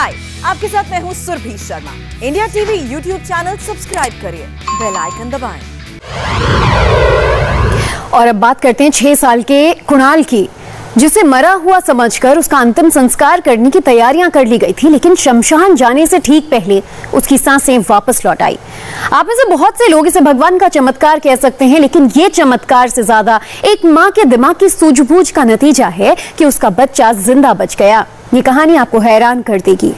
हाय, आपके साथ मैं हूँ Surabhi Sharma. India TV YouTube channel subscribe करिए, बेल आइकन दबाएं। और अब बात करते हैं 6 साल के कुणाल की, जिसे मरा हुआ समझकर उसका अंतिम संस्कार करने की तैयारियां कर ली गई थी, लेकिन शमशान जाने से ठीक पहले उसकी सांसें वापस लौट आई। आप में से बहुत से लोग इसे भगवान का चमत्कार कह सकते हैं, लेकिन ये चमत्कार से ज्यादा एक मां के दिमाग की सूझबूझ का नतीजा है कि उसका बच्चा जिंदा बच गया। ये कहानी आपको हैरान कर देगी।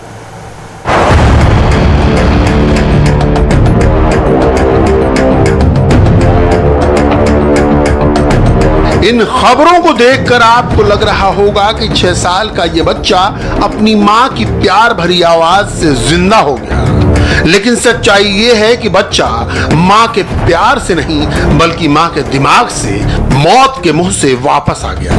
इन खबरों को देखकर आपको लग रहा होगा कि 6 साल का ये बच्चा अपनी मां की प्यार भरी आवाज से जिंदा हो गया, लेकिन सच्चाई ये है कि बच्चा मां के प्यार से नहीं बल्कि मां के दिमाग से मौत के मुंह से वापस आ गया।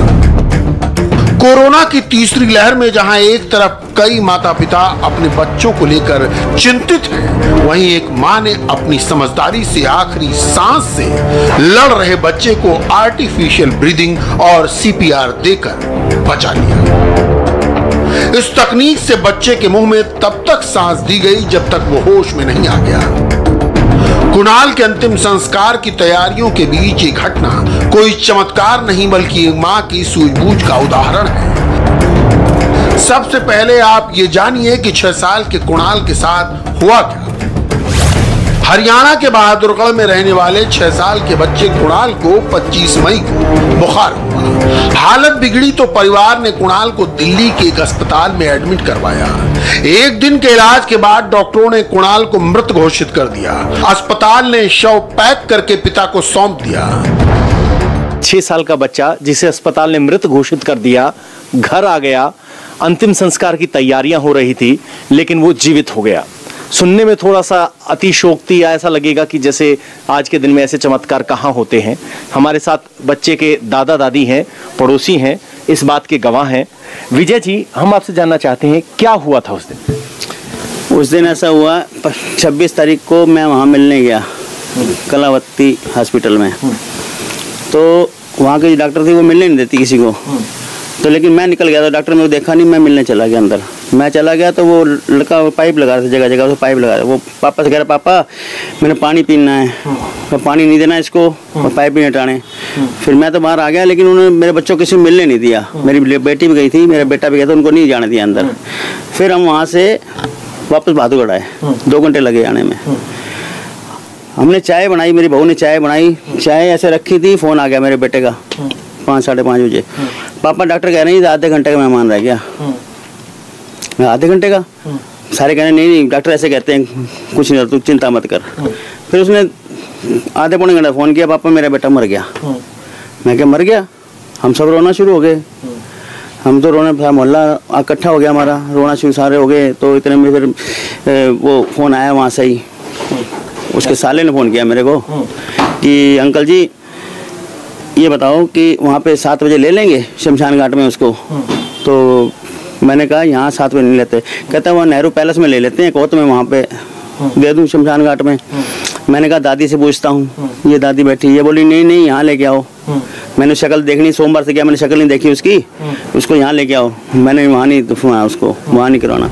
कोरोना की तीसरी लहर में जहां एक तरफ कई माता पिता अपने बच्चों को लेकर चिंतित हैं, वहीं एक मां ने अपनी समझदारी से आखिरी सांस से लड़ रहे बच्चे को आर्टिफिशियल ब्रीदिंग और सीपीआर देकर बचा लिया। इस तकनीक से बच्चे के मुंह में तब तक सांस दी गई जब तक वो होश में नहीं आ गया। कुणाल के अंतिम संस्कार की तैयारियों के बीच ये घटना कोई चमत्कार नहीं बल्कि मां की सूझबूझ का उदाहरण है। सबसे पहले आप ये जानिए कि 6 साल के कुणाल के साथ हुआ क्या। हरियाणा के बहादुरगढ़ में रहने वाले 6 साल के बच्चे कुणाल को 25 मई को बुखार हुआ। हालत बिगड़ी तो परिवार ने कुणाल को दिल्ली के एक अस्पताल में एडमिट करवाया। एक दिन के इलाज के बाद डॉक्टरों ने कुणाल को मृत घोषित कर दिया। अस्पताल ने शव पैक करके पिता को सौंप दिया। 6 साल का बच्चा जिसे अस्पताल ने मृत घोषित कर दिया, घर आ गया, अंतिम संस्कार की तैयारियां हो रही थी, लेकिन वो जीवित हो गया। सुनने में थोड़ा सा अतिशोक्ति या ऐसा लगेगा कि जैसे आज के दिन में ऐसे चमत्कार कहाँ होते हैं। हमारे साथ बच्चे के दादा दादी हैं, पड़ोसी हैं, इस बात के गवाह हैं। विजय जी, हम आपसे जानना चाहते हैं क्या हुआ था उस दिन। उस दिन ऐसा हुआ, 26 तारीख को मैं वहाँ मिलने गया कलावती हॉस्पिटल में। तो वहाँ के जो डॉक्टर थे वो मिलने नहीं देती किसी को, तो लेकिन मैं निकल गया था। डॉक्टर मेरे को देखा नहीं, मैं मिलने चला गया अंदर। मैं चला गया तो वो लड़का पाइप लगा रहा था, जगह जगह पाइप लगा रहा। वो पापा से कह रहा, पापा मैंने पानी पीना है, तो पानी नहीं देना इसको और पाइप नहीं हटाने। फिर मैं तो बाहर आ गया, लेकिन उन्होंने मेरे बच्चों को किसी को मिलने नहीं दिया। मेरी बेटी भी गई थी, मेरा बेटा भी गया था, उनको नहीं जाने दिया अंदर। फिर हम वहाँ से वापस बहादुरगढ़ आए, 2 घंटे लगे आने में। हमने चाय बनाई, मेरी बहू ने चाय बनाई, चाय ऐसे रखी थी, फ़ोन आ गया मेरे बेटे का 5 साढ़े 5 बजे। पापा डॉक्टर कह रहे हैं आधे घंटे का मेहमान रह गया। मैं आधे घंटे का? सारे कह रहे नहीं डॉक्टर ऐसे कहते हैं, कुछ नहीं, तू चिंता मत कर। फिर उसने आधे पौने घंटे फ़ोन किया, पापा मेरा बेटा मर गया। मैं क्या मर गया? हम सब रोना शुरू हो गए। हम तो रोने, मोहल्ला इकट्ठा हो गया हमारा, रोना शुरू सारे हो गए। तो इतने में फिर वो फ़ोन आया वहाँ से ही, उसके साले ने फ़ोन किया मेरे को कि अंकल जी ये बताओ कि वहाँ पे 7 बजे ले लेंगे शमशान घाट में उसको। तो मैंने कहा यहाँ 7 बजे नहीं लेते। कहता है वहाँ नेहरू पैलेस में ले लेते हैं, कहो तो मैं वहाँ पे दे दूँ शमशान घाट में। मैंने कहा दादी से पूछता हूँ, ये दादी बैठी, ये बोली नहीं नहीं यहाँ लेके आओ। मैंने शक्ल देखनी, सोमवार से गया, मैंने शक्ल नहीं देखी उसकी, उसको यहाँ लेके आओ। मैंने वहाँ नहीं दफनाया उसको, वहाँ नहीं करवाना।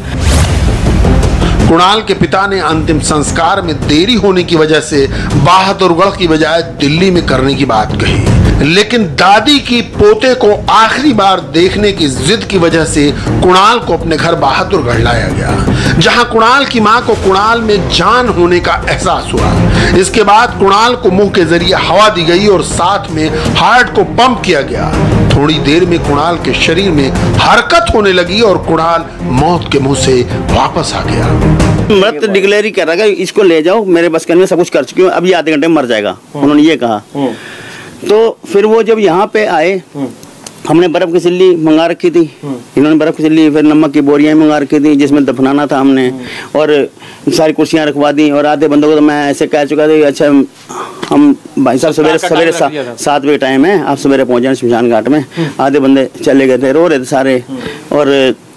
कुणाल के पिता ने अंतिम संस्कार में देरी होने की वजह से बहादुरगढ़ की बजाय दिल्ली में करने की बात कही, लेकिन दादी की पोते को आखिरी बार देखने की जिद की वजह से कुणाल को अपने घर बहादुरगढ़ लाया गया, जहां कुणाल की मां को कुणाल में जान होने का एहसास हुआ। इसके बाद कुणाल को मुंह के जरिए हवा दी गई और साथ में हार्ट को पंप किया गया। थोड़ी देर में कुणाल के शरीर में हरकत होने लगी और कुणाल मौत के मुंह से वापस आ गया। मृत डिक्लेयर ही कर रहा है, इसको ले जाओ, मेरे बस में सब कुछ कर चुकी हूँ, अब ये आधे घंटे में मर जाएगा, उन्होंने ये कहा। तो फिर वो जब यहाँ पे आए, हमने बर्फ की सिल्ली मंगा रखी थी, इन्होंने बर्फ की सिल्ली, फिर नमक की बोरियां मंगा रखी थी जिसमें दफनाना था हमने, और सारी कुर्सियां रखवा दी। और आधे बंदों को तो मैं ऐसे कह चुका था, अच्छा हम भाई साहब सवेरे 7 बजे टाइम है, आप सवेरे पहुंच जाए शमशान घाट में। आधे बंदे चले गए थे, रो रहे थे सारे। और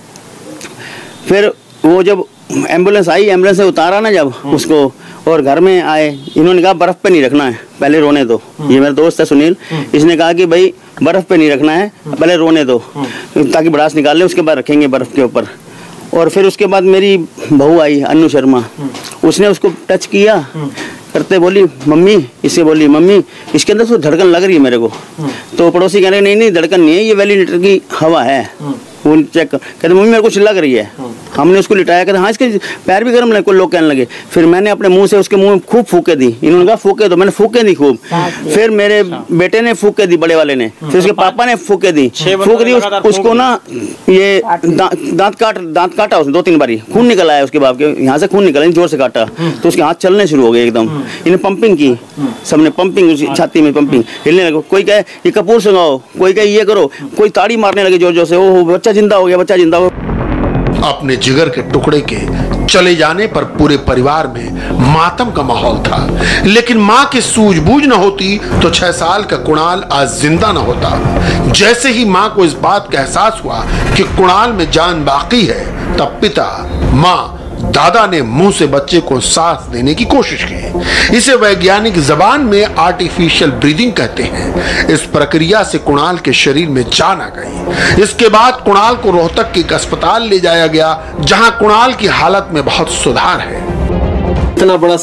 फिर वो जब एम्बुलेंस आई, एम्बुलेंस से उतारा ना जब उसको, और घर में आए, इन्होंने कहा बर्फ पे नहीं रखना है, पहले रोने दो। ये मेरा दोस्त है सुनील, इसने कहा कि भाई बर्फ पे नहीं रखना है, पहले रोने दो ताकि भड़ास निकाल ले, उसके बाद रखेंगे बर्फ के ऊपर। और फिर उसके बाद मेरी बहू आई अन्नू शर्मा, उसने उसको टच किया करते बोली मम्मी, इसे बोली मम्मी इसके अंदर तो धड़कन लग रही है मेरे को। तो पड़ोसी कह रहे नहीं धड़कन नहीं है, ये वेंटिलेटर की हवा है। वो चेक कहते मम्मी मेरे को चिल्ला लग रही है। हमने उसको लिटाया, कहते हाँ इसके पैर भी गर्म लगे, कोई लोग कहने लगे। फिर मैंने अपने मुंह से उसके मुंह में खूब फूके दी, इन्होंने कहा फूके दो, मैंने फूके दी खूब। फिर मेरे बेटे ने फूके दी, बड़े वाले ने, फिर उसके पापा ने फूके दी, फूक दी उसको ना, ये दांत काटा उसने 2-3 बारी, खून निकल आया उसके बाप के यहाँ से, खून निकला, जोर से काटा तो उसके हाथ चलने शुरू हो गए एकदम। इन्हें पंपिंग की, सबने पंपिंग, छाती में पंपिंग, हिलने लगे। कोई कहे ये कपूर सुनाओ, कोई कहे ये करो, कोई ताड़ी मारने लगे जोर जोर से, ओह बच्चा जिंदा हो गया, बच्चा जिंदा हो। अपने जिगर के टुकड़े के चले जाने पर पूरे परिवार में मातम का माहौल था, लेकिन मां की सूझबूझ न होती तो 6 साल का कुणाल आज जिंदा न होता। जैसे ही मां को इस बात का एहसास हुआ कि कुणाल में जान बाकी है, तब पिता, मां, दादा ने मुंह से बच्चे को सांस देने की कोशिश की। इसे वैज्ञानिक जबान में आर्टिफिशियल ब्रीदिंग कहते हैं। इस प्रक्रिया से कुणाल के शरीर में जान आ गई। इसके बाद कुणाल को रोहतक के एक अस्पताल ले जाया गया, जहां कुणाल की हालत में बहुत सुधार है। इतना बड़ा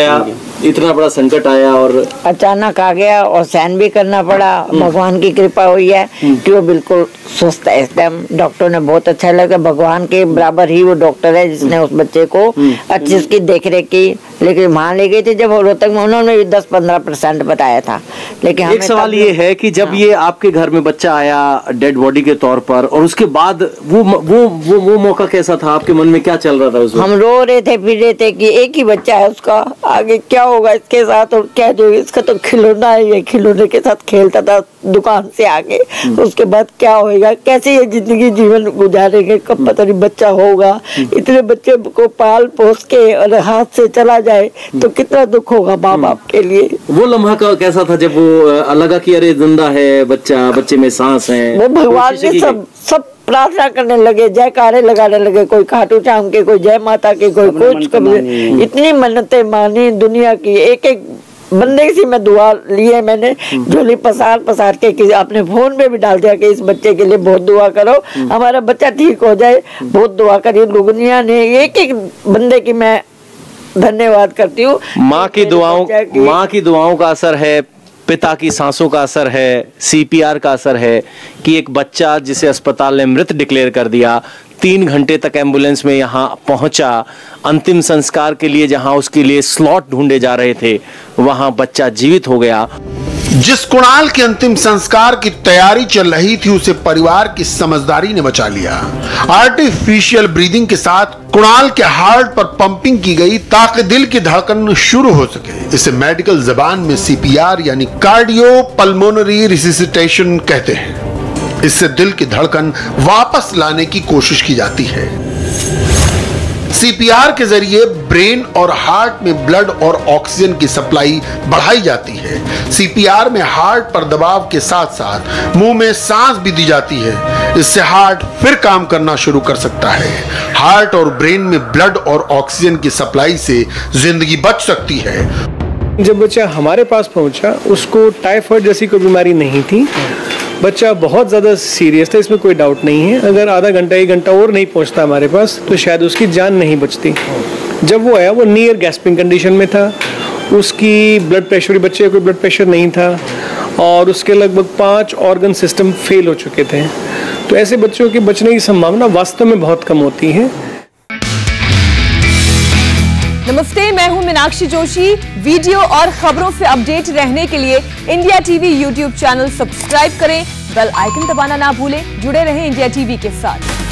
संकट आया और अचानक आ गया और सहन भी करना पड़ा। भगवान की कृपा हुई है कि वो बिल्कुल स्वस्थ है इस टाइम। डॉक्टर ने बहुत अच्छा लगा, भगवान के बराबर ही वो डॉक्टर है जिसने उस बच्चे को अच्छी उसकी देखरेख की। लेकिन वहाँ ले गए थे जब रोहतक में, उन्होंने 10-15% बताया था। लेकिन एक सवाल ये है कि जब ये आपके घर में बच्चा आया डेड बॉडी के तौर पर, और उसके बाद वो मौका कैसा था, आपके मन में क्या चल रहा था उस वक्त? हम रो रहे थे, फिर रहे थे कि एक ही बच्चा है उसका, आगे क्या होगा इसके साथ, और क्या जो इसका तो खिलौना है, ये खिलौने के साथ खेलता था दुकान से आके। उसके बाद क्या होगा, कैसे ये जिंदगी जीवन गुजारेंगे, कब पता नहीं बच्चा होगा। इतने बच्चे को पाल पोस के और हाथ से चला जाए तो कितना दुख होगा माँ बाप के लिए। वो लम्हा कैसा था जब वो लगा कि अरे जिंदा है बच्चा, बच्चे में सांस है? वो भगवान ने सब प्रार्थना करने लगे, जयकारे लगाने लगे, कोई खाटू श्याम के, कोई जय माता के, कोई कुछ, कभी इतनी मन्नतें मानी दुनिया की। एक बंदे से मैं दुआ लिए, मैंने झोली पसार के अपने फोन में भी डाल दिया कि इस बच्चे के लिए बहुत दुआ करो, हमारा बच्चा ठीक हो जाए, बहुत दुआ करिए। दुनिया ने एक बंदे की मैं धन्यवाद करती हूँ। माँ की दुआओं का असर है, पिता की सांसों का असर है, CPR का असर है कि एक बच्चा जिसे अस्पताल ने मृत डिक्लेयर कर दिया, 3 घंटे तक एम्बुलेंस में यहाँ पहुंचा, अंतिम संस्कार के लिए जहां उसके लिए स्लॉट ढूंढे जा रहे थे, वहां बच्चा जीवित हो गया। जिस कुणाल के अंतिम संस्कार की तैयारी चल रही थी, उसे परिवार की समझदारी ने बचा लिया। आर्टिफिशियल ब्रीदिंग के साथ कुणाल के हार्ट पर पंपिंग की गई ताकि दिल की धड़कन शुरू हो सके। इसे मेडिकल जबान में CPR यानी कार्डियो पल्मोनरी रिससिटेशन कहते हैं। इससे दिल की धड़कन वापस लाने की कोशिश की जाती है। CPR के जरिए ब्रेन और हार्ट में ब्लड और ऑक्सीजन की सप्लाई बढ़ाई जाती है। CPR में हार्ट पर दबाव के साथ साथ मुंह में सांस भी दी जाती है। इससे हार्ट फिर काम करना शुरू कर सकता है। हार्ट और ब्रेन में ब्लड और ऑक्सीजन की सप्लाई से जिंदगी बच सकती है। जब बच्चा हमारे पास पहुंचा, उसको टाइफाइड जैसी कोई बीमारी नहीं थी। बच्चा बहुत ज़्यादा सीरियस था, इसमें कोई डाउट नहीं है। अगर आधा घंटा 1 घंटा और नहीं पहुंचता हमारे पास तो शायद उसकी जान नहीं बचती। जब वो आया, वो नियर गैस्पिंग कंडीशन में था। उसकी ब्लड प्रेशर, बच्चे का कोई ब्लड प्रेशर नहीं था और उसके लगभग 5 ऑर्गन सिस्टम फेल हो चुके थे। तो ऐसे बच्चों के बचने की संभावना वास्तव में बहुत कम होती है। नमस्ते, मैं हूं मीनाक्षी जोशी। वीडियो और खबरों से अपडेट रहने के लिए India TV YouTube channel subscribe करें, बेल आइकन दबाना ना भूलें। जुड़े रहें इंडिया टीवी के साथ।